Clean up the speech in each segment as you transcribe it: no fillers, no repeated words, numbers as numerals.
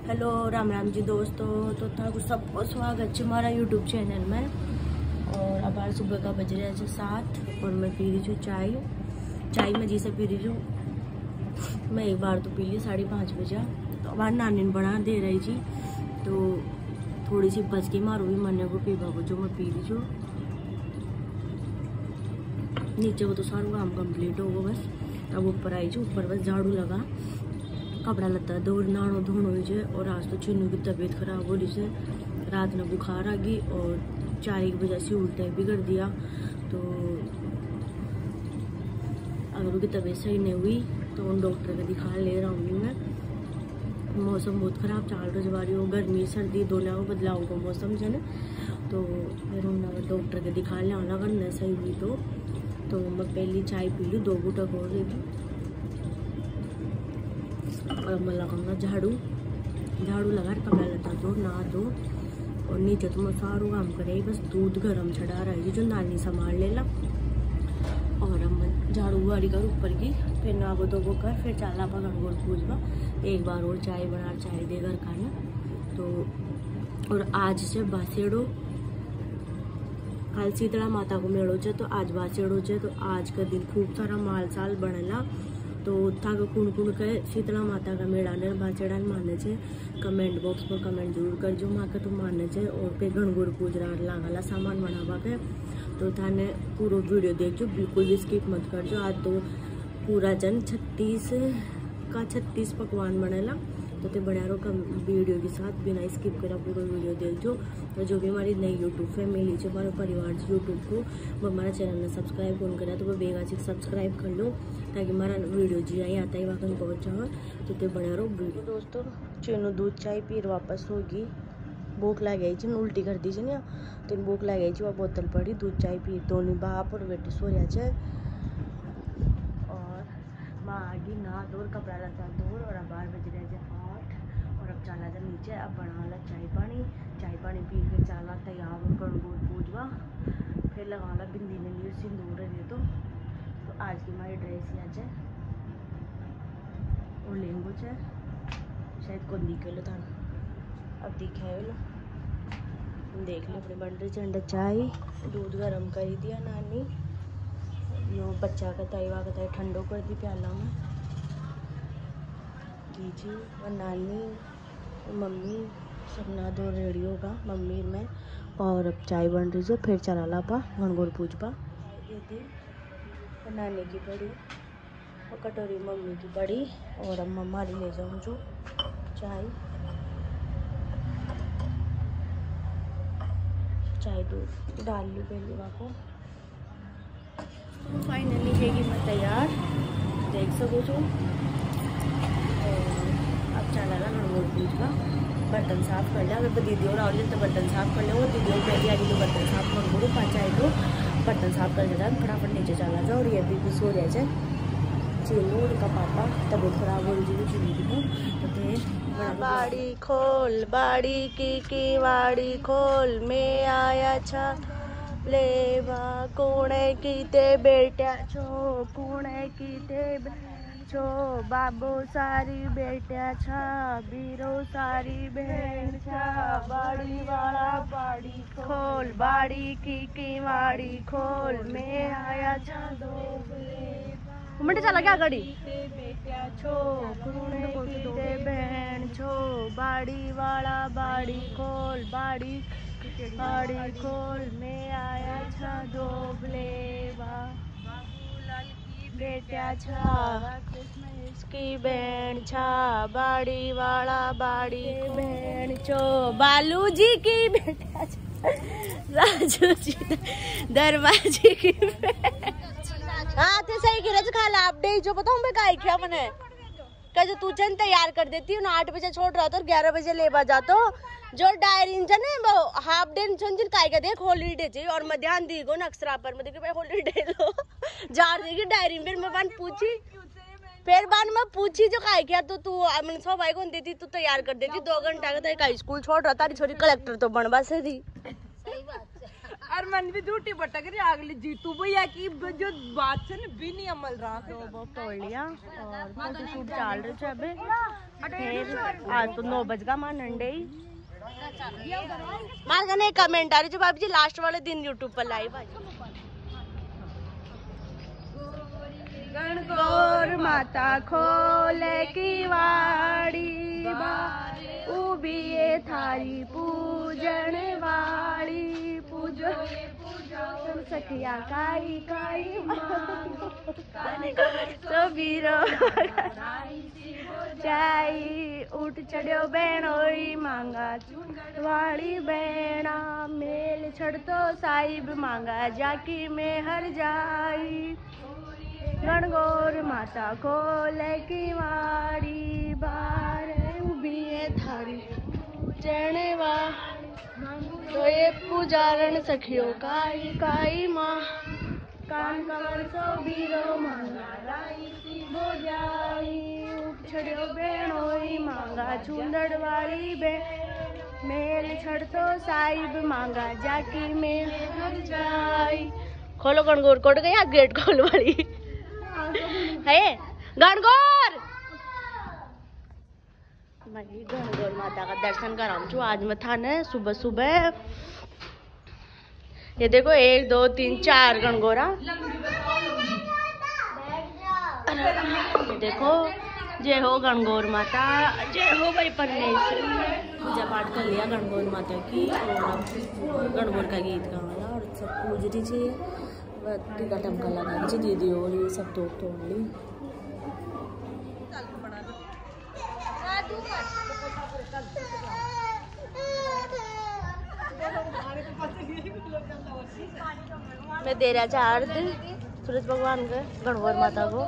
Hello Ram Ram ji दोस्तों, तो था सबको स्वागत है हमारा यूट्यूब चैनल में। और अब आज सुबह का बज रहा है 7 और मैं पी रही हूँ चाय मैं जिसे पी रही हूँ। मैं एक बार तो पी ली 5:30 बजे, तो अब नानी ने बना दे रही जी, तो थोड़ी सी बच के मारो भी मरने को पीवा को जो मैं पी रही हूँ। नीचे वो तो सारा काम कंप्लीट होगा, बस अब ऊपर आई जी, ऊपर बस झाड़ू लगा, कपड़ा लत्ता दौड़ नानो धोनो हुई। और आज तो चिन्नू की तबीयत खराब हो रही से, रात में बुखार आ गई और चाय की वजह से उल्टा भी कर दिया। तो अगर उनकी तबीयत सही नहीं हुई तो उन डॉक्टर का दिखा ले रहा हूँ मैं। मौसम बहुत ख़राब चल रहा जवारी हो, गर्मी सर्दी दोनों को बदलाव का मौसम है ना, तो फिर उन्होंने डॉक्टर के दिखा ले आना अगर नहीं सही हुई तो मैं पहली चाय पी लूँ, 2 घूंट हो गई। और मैं लगाऊंगा झाड़ू लगा कपड़ा लता दो नहा दो, और नीचे तो मैं सारू काम करे, बस दूध गर्म चढ़ा रही है जो नानी संभाल लेला। और अब मैं झाड़ू वाड़ी कर ऊपर की, फिर नागो दो कर, फिर चाला पकड़ गोल पूछवा एक बार और चाय बना चाय दे घर खाना। तो और आज से बासेड़ो, कल शीतला माता को मेड़ो चे, तो आज बासेड़ो चे, तो आज का दिन खूब सारा माल साल बनेला। तो था कुण के शीतला माता का मेड़ा ने बाचेड़ा माने छे, कमेंट बॉक्स में कमेंट जरूर कर जो माँ के तो माने छे। और पे गणगुड़ पूजरा लागला सामान बनावा के, तो थाने पूरा वीडियो देख जो, बिल्कुल भी स्किप मत कर जो। आज तो पूरा जन 36 पकवान बनेला, तो ते बड़ा रो का वीडियो के साथ बिना स्किप करा पूरा वीडियो देख जो। तो जो भी हमारी नई यूट्यूब फैमिली है, हमारे परिवार से यूट्यूब को वो हमारा चैनल में सब्सक्राइब कौन करा, तो वो बेगा से सब्सक्राइब कर लो ताकि हमारा वीडियो जी आई आता है वहाँ तक पहुँच जाओ। तो ते बड़ा रो वीडियो दोस्तों। चीनू दूध चाय पी वापस होगी, भूख लग गई थी, उल्टी कर दी ना, तो भूख लग गई थी, वह बोतल पड़ी दूध चाय पी, दोनों बाप और बेटी सो रहा है। और माँ आगे नहा दो कपड़ा लता दो, और अब 12 बज रहे 8, और अब चला जा नीचे, अब बना ला चाय पानी पी, फिर चला तैयार कर पूजवा, फिर लगा ला बिंदी में सिंदूर है। तो आज की हमारी ड्रेस यहाँ है और लेंगो है, शायद कौन दिखे लो था, अब दिखे लो देख लो अपने बन रही चंडा चाय, दूध गर्म कर दिया नानी, यो बच्चा का तयवा का तय ठंडो कर दी प्याला में दीजिए। और नानी मम्मी सब ना दो रेडी होगा मम्मी में, और अब चाय बन रही है, फिर चला ला पा गणगोड़ पूजपा। ये थी नानी की बड़ी और कटोरी मम्मी की बड़ी, और अब मम्मा ले जाऊँ जो चाय दूध डाल लूँ पहले वहाँ को। फाइनली है कि मैं तैयार देख सको जो। अब चला ला गणगोड़ पूजपा, बर्तन साफ कर लिया, अगर दीदी और आओ तो बर्तन साफ कर लो, दीदी और पहले आई तो बर्तन साफ कर दो, पाँच तो बर्तन साफ कर देता फटाफट नीचे चला जाओ। और ये भी सो रहा है चीनू, उनका पापा तबीयत खराब हो रही है चीनू की, तो बाड़ी की वाड़ी खोल में आया छा लेवा, कुणे की ते बेटा छो बाबो सारी बेटा छा, बीरो सारी बहन छा, बाड़ी वाला बाड़ी खोल, बाड़ी की वाड़ी खोल में आया छा चला क्या गाड़ी बेटा छो, कुणे की ते बहन छो, बाड़ी वाला बाड़ी खोल, बाड़ी खोल में आया छा दोबलेवा, बेटा छा की बहन छा, बाड़ी वाला बाड़ी बहन छो, बालू जी की बेटा छा, राजू जी दरबाजी की बहन। हाँ थे सही गिरज खाला आप दे जो बताऊं मैं काय क्या मने कह जो तू चंद तैयार कर देती हूँ 8 बजे छोड़ रहा था और 11 बजे लेवा जातो, जो डायरी इंजन है वो हाफ डे इंजन काय का देख हॉलीडे चाहिए, और मैं ध्यान दी गो अक्सरा पर मैं देखी भाई हॉलीडे लो जार देगी डायरी। फिर मैं बन पूछी जो काय क्या, तो तू मैंने सौ भाई को देती, तू तैयार कर देती 2 घंटा का स्कूल छोड़ रहा था, छोरी कलेक्टर तो बनवा से थी। और मन भी झूठी भटक रही अगली जीतू भैया की जो बात से भी नहीं अमल रहा तो वो तोड़ लिया और फोटोशूट चल रहे थे अबे फिर आज तो 9 बज गा मां नंडे ही मार गने कमेंट आ रही जो बाबू जी लास्ट वाले दिन यूट्यूब पर लाइव आ गणगौर माता खोले की वाड़ी उबिए थारी पूजन वाली पूजो सखिया काई काई तो बीरो जाई उठ चढ़ो बेणोई मांगा वाली बेणा मेल छड़ तो साहिब मांगा जाकी में हर जाई गणगौर माता खोले की वाड़ी बार उभी है थारी चढ़ने वा तो ये पूजारण सखियो काई माँ कान कमर सो बीरो मांगा राई सी बोजाई छड़ो बेणोई मांगा चूंदड़ वाली बे मेल छड़ तो साहिब मांगा जाकी में हर जाई खोलो गणगौर कोट गया गेट खोल वाली है गणगौर मैं गणगौर माता का दर्शन कराऊं छू आज मैं था न सुबह सुबह ये देखो 1 2 3 4 गणगौरा ये देखो जय हो गणगौर माता जय हो भाई परमेश्वरी पूजा पाठ कर लिया गणगौर माता की और गणगौर का गीत गाना और सब पूज रही है टीका टमका लगा दी दीदी और ये सब तोड़ ली मैं दे रहा चार दिन सूरज भगवान के गणगौर माता को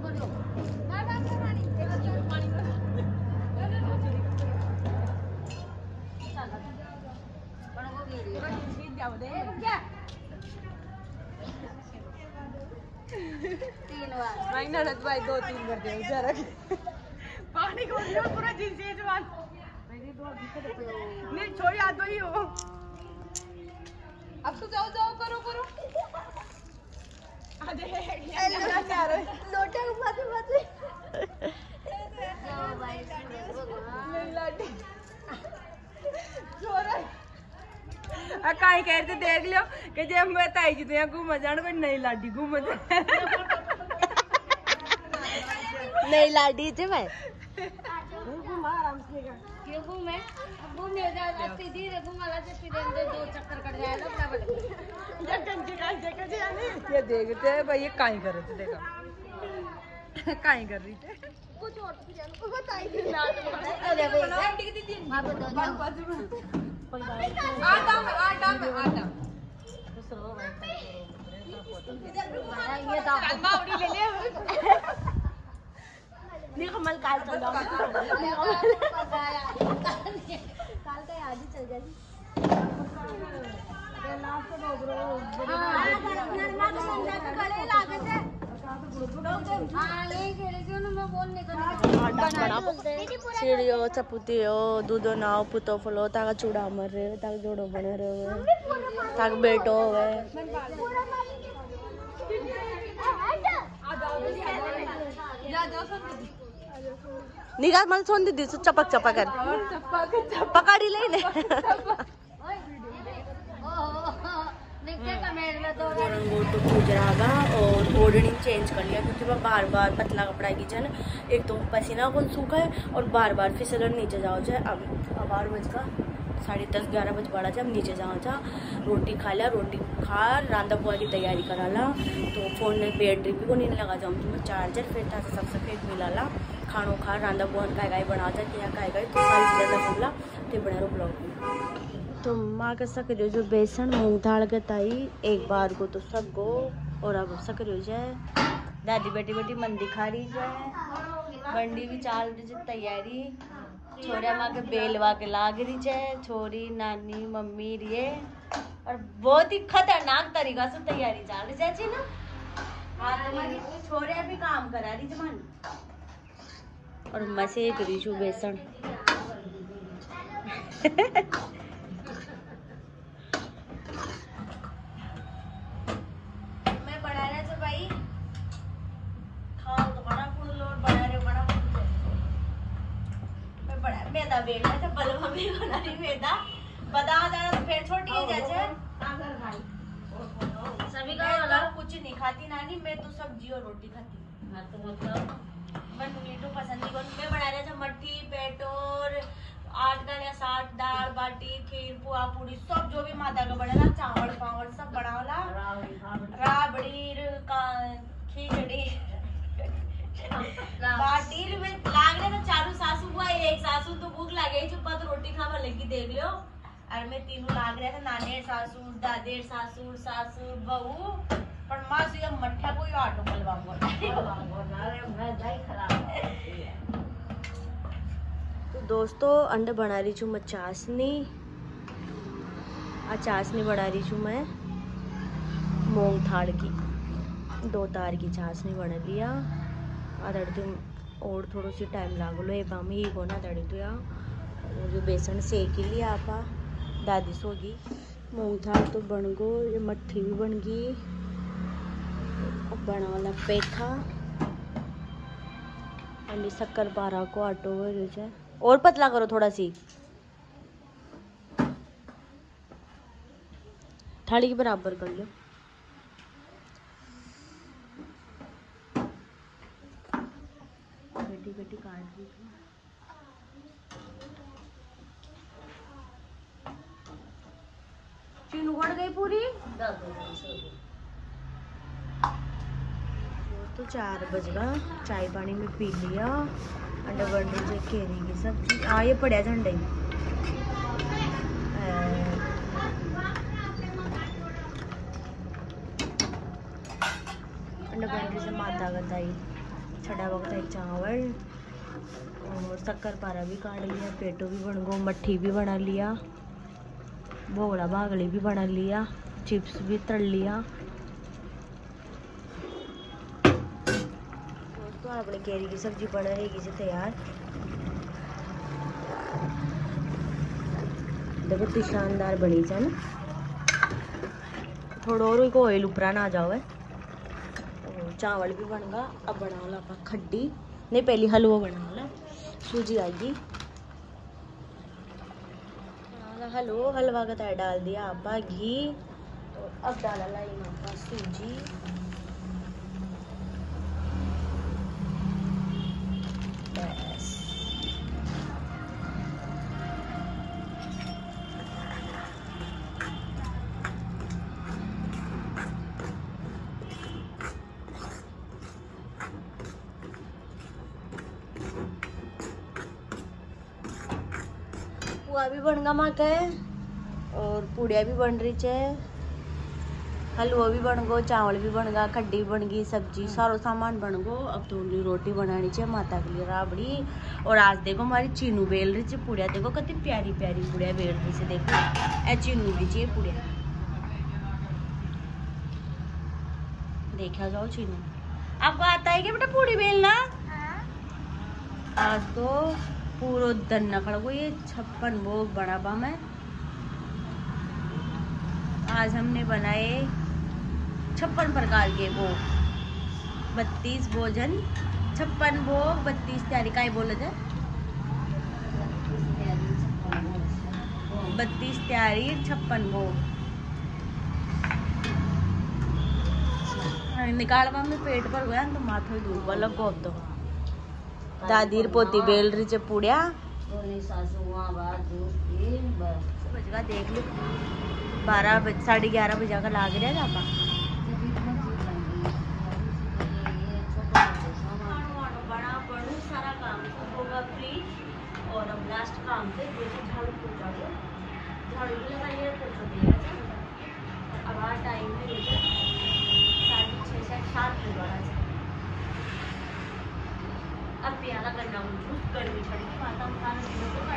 भाई 2-3 कर दे जरा पानी को पूरा जिनसे जवान नहीं छोड़ी आ दो ही हो अब तो जाओ करो लोटा कहीं कह रहे देख लियो कि जे मैं ताई जी तो घूम जान कोई नई लाडी घूम नहीं लाडी जे भाई क्यों घूमे घूमने जा सीधी रे घूमाला से फिर दे 2 चक्कर कट जाएगा फटाफट ये गंजी का जगह जे आने ये देखते हैं भाई ये काई कर रहे थे देखा काई कर रही थे कुछ और भी जान को बताई थी ना अरे भाई आंटी की दीदी वहां पे आटा ये तो बावड़ी ले ले नहीं कमल काल चल जाओ काल का आज ही चल जाएगी सीढ़ियो चपुतियो दूधो नाव पुतो फलो ताका चूड़ा मर रहे ताका जोड़ो बने रहे ताका बेटो है निकाल मन सोन दीदी चपक चपक कर पकड़ी ले तो पूज रहा और ओढ़नी चेंज कर लिया क्योंकि मैं बार बार पतला कपड़ा की जन एक तो पसीना कौन सूखा है और बार बार फिसलन नीचे जाओ जाए अब 8 बज का 10:30 11 बज पड़ा जाए अब नीचे जाओ जा रोटी खा लिया रोटी खा रांधा पुआ की तैयारी करा ला तो फोन में बैटरी भी को नहीं लगा जाऊँ तो मैं चार्जर फिर था सबसे फेंक मिला ला खानो खा रांधा पुआ काय बना जा क्या काय तो सारी चीज़ें बोला तो बना रो ब्लॉग तो माँ का सक जो बेसन मूंग दाल के ताई एक बार को तो सब गो और अब सक जाए दादी बेटी बेटी मन दिखा रही जाए बंडी भी चाल रही तैयारी छोरा माँ के बेलवा के लाग रही है छोरी नानी मम्मी रे और बहुत ही खतरनाक तरीका से तैयारी चल रही चाची ना हमारी छोरे भी काम करा रही जमान और मसे करी छू बेसन बेलना था बलवा में बना रही मैदा बता जाना तो फिर छोटी है जैसे सभी का वाला कुछ नहीं खाती नानी मैं तो सब्जी और रोटी खाती मैं मीठू पसंद नहीं करूँ मैं बना रहा था मट्ठी पेटोर 8 का या 7 दाल बाटी खीर पुआ पूरी सब जो भी माता का बनेला चावल पावल सब बनावला राबड़ी खिचड़ी बाटी में लाग रहे तो चारू सासू हुआ एक सासू तो भूख लगे चुप्पा तो रोटी खावा लगी देख लियो और मैं तीनों लाग रहे थे नानेर सासुर दादेर सासुर सासुर बहू पर मां से मट्ठा कोई आटो मलवाऊंगा तो दोस्तों अंडे बना रही छू मैं चाशनी बना रही छू मैं मूंग थाड़ की 2 तार की चाशनी बना लिया और थोड़ा सी टाइम लागलो ये बामी ही कोना तड़ी तो या जो बेसन सेक लिया आपा दादी सोगी मूंग थाड़ तो बन गो ये मट्ठी भी बन गई बना वाला पेठा अंडी शक्कर पारा को आटो है और पतला करो थोड़ा सी थाली के बराबर कर लो बेटी बेटी काट दी चीनू बढ़ गई पूरी तो 4 बज गया चाय पानी में पी लिया अंडा बन रही केरी की सब्जी ये पड़ा झंडा ही अंडा बन रही से माता गताई छड़ा वगताई चावल और शक्कर पारा भी काट लिया पेटो भी बन गो मट्ठी भी बना लिया भोगड़ा भागड़ी भी बना लिया चिप्स भी तल लिया तो अपने केरी की सब्जी बन रहेगी से तैयार देखो तो शानदार बनी जा ना थोड़ा और को ऑयल ऊपरा ना जाओ चावल भी बनगा अब बनाओला आप खड्डी नहीं पहले हलवा बनाओला सूजी आएगी हलवा का तय डाल दिया आपा घी तो अब डाला लाई आपा सूजी बस पुआ भी बन गा माँ के और पूड़िया भी बन रही है हलवा भी बन गो चावल भी बन गा खड्डी बन गई सब्जी सारो सामान बन गो अब तो रोटी बनानी चाहिए माता के लिए राबड़ी और आज देखो हमारी चीनू बेल रही है पुड़िया देखो कितनी प्यारी प्यारी पुड़िया बेल रही है देखो ए चीनू भी चाहिए पुड़िया देखा जाओ चीनू आपको आता है क्या बेटा पूड़ी बेलना आज तो पूरा दन्ना खड़ा को ये 56 भोग बना बा मैं आज हमने बनाए 56 प्रकार के भोग 32 भोजन 56 भोग 32 तैयारी का बोला जाए 32 तैयारी 56 भोग निकाल में पेट पर गया तो माथो धूप लगो तो दादी पोती बेल रही चे पुड़िया बजगा देख लो 12 साढ़े 11 बजे का लाग रहा था सारा काम होगा फ्री और अब लास्ट काम से झाड़ू पोछा दो झाड़ू भी लगाइए पोछा दिया अब आज टाइम में 6:30 से 7 बजे अब प्याला करना जूस गर्मी छड़ी माता खाना